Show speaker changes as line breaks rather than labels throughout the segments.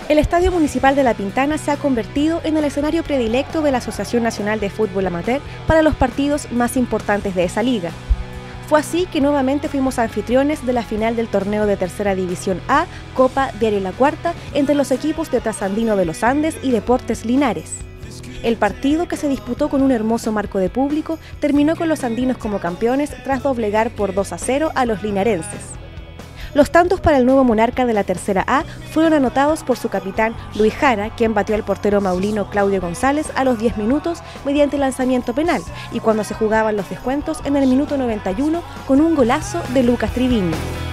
El Estadio Municipal de La Pintana se ha convertido en el escenario predilecto de la Asociación Nacional de Fútbol Amateur para los partidos más importantes de esa liga. Fue así que nuevamente fuimos anfitriones de la final del torneo de Tercera División A, Copa Diario La Cuarta, entre los equipos de Trasandino de los Andes y Deportes Linares. El partido, que se disputó con un hermoso marco de público, terminó con los andinos como campeones tras doblegar por 2-0 a los linarenses. Los tantos para el nuevo monarca de la Tercera A fueron anotados por su capitán Luis Jara, quien batió al portero maulino Claudio González a los 10 minutos mediante lanzamiento penal, y cuando se jugaban los descuentos en el minuto 91 con un golazo de Lucas Triviño.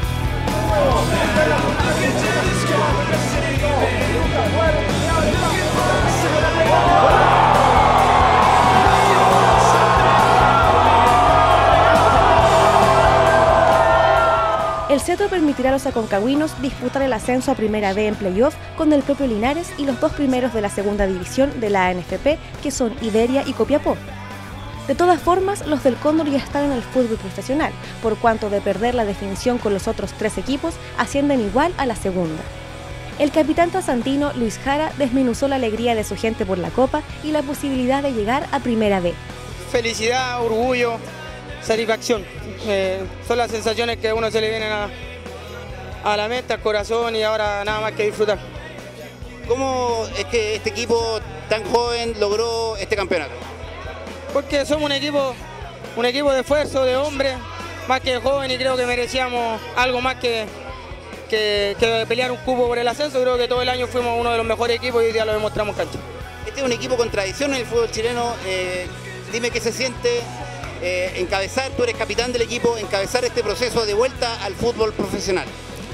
El cetro permitirá a los aconcagüinos disputar el ascenso a Primera B en playoff con el propio Linares y los dos primeros de la segunda división de la ANFP, que son Iberia y Copiapó. De todas formas, los del Cóndor ya están en el fútbol profesional, por cuanto de perder la definición con los otros tres equipos, ascienden igual a la segunda. El capitán trasandino Luis Jara desmenuzó la alegría de su gente por la Copa y la posibilidad de llegar a Primera B.
Felicidad, orgullo, satisfacción. Son las sensaciones que a uno se le vienen a la mente, al corazón, y ahora nada más que disfrutar.
¿Cómo es que este equipo tan joven logró este campeonato?
Porque somos un equipo de esfuerzo, de hombres, más que joven, y creo que merecíamos algo más que pelear un cupo por el ascenso. Creo que todo el año fuimos uno de los mejores equipos y hoy día lo demostramos cancha.
Este es un equipo con tradición en el fútbol chileno. Dime qué se siente encabezar, tú eres capitán del equipo, encabezar este proceso de vuelta al fútbol profesional.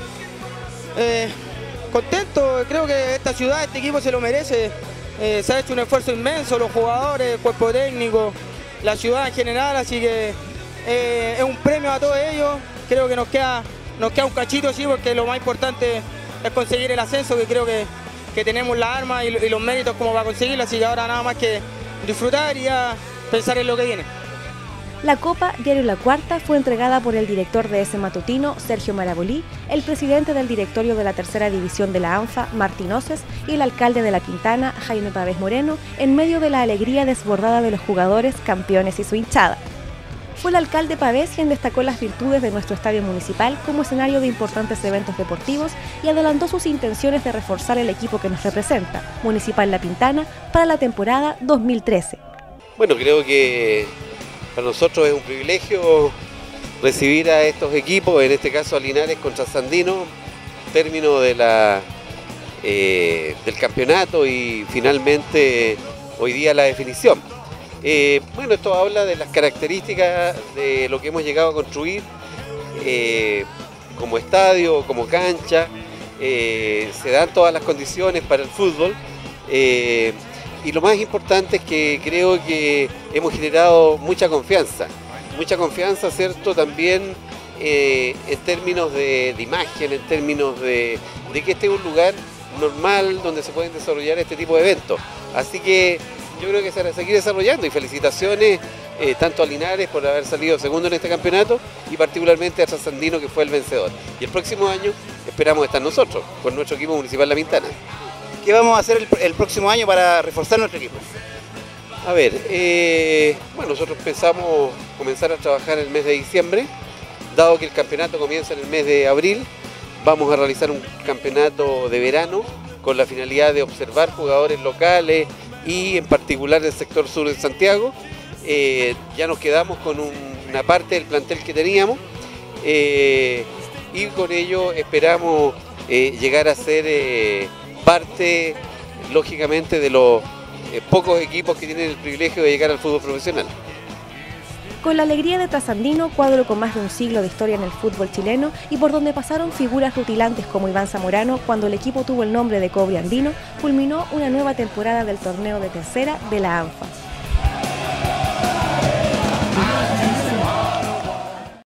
Contento, creo que esta ciudad, este equipo se lo merece. Se ha hecho un esfuerzo inmenso, los jugadores, el cuerpo técnico, la ciudad en general, así que es un premio a todos ellos. Creo que nos queda un cachito, sí, porque lo más importante es conseguir el ascenso, que creo que tenemos la arma y los méritos como para conseguirlo, así que ahora nada más que disfrutar y ya pensar en lo que viene.
La Copa Diario La Cuarta fue entregada por el director de ese matutino, Sergio Marabolí, el presidente del directorio de la Tercera División de la ANFA, Martín Oces, y el alcalde de La Pintana, Jaime Pavés Moreno, en medio de la alegría desbordada de los jugadores, campeones y su hinchada. Fue el alcalde Pavés quien destacó las virtudes de nuestro estadio municipal como escenario de importantes eventos deportivos y adelantó sus intenciones de reforzar el equipo que nos representa, Municipal La Pintana, para la temporada 2013.
Bueno, creo que para nosotros es un privilegio recibir a estos equipos, en este caso a Linares contra Trasandino, término de del campeonato y finalmente hoy día la definición. Bueno, esto habla de las características de lo que hemos llegado a construir como estadio, como cancha. Se dan todas las condiciones para el fútbol. Y lo más importante es que creo que hemos generado mucha confianza, ¿cierto? También en términos de imagen, en términos de que este es un lugar normal donde se pueden desarrollar este tipo de eventos. Así que yo creo que se va a seguir desarrollando, y felicitaciones tanto a Linares por haber salido segundo en este campeonato y particularmente a Trasandino, que fue el vencedor. Y el próximo año esperamos estar nosotros con nuestro equipo municipal La Pintana.
¿Qué vamos a hacer el próximo año para reforzar nuestro equipo?
A ver, bueno, nosotros pensamos comenzar a trabajar en el mes de diciembre, dado que el campeonato comienza en el mes de abril. Vamos a realizar un campeonato de verano con la finalidad de observar jugadores locales y en particular del sector sur de Santiago. Ya nos quedamos con una parte del plantel que teníamos y con ello esperamos llegar a ser parte, lógicamente, de los pocos equipos que tienen el privilegio de llegar al fútbol profesional.
Con la alegría de Trasandino, cuadro con más de un siglo de historia en el fútbol chileno y por donde pasaron figuras rutilantes como Iván Zamorano cuando el equipo tuvo el nombre de Cobre Andino, culminó una nueva temporada del torneo de Tercera de la ANFA.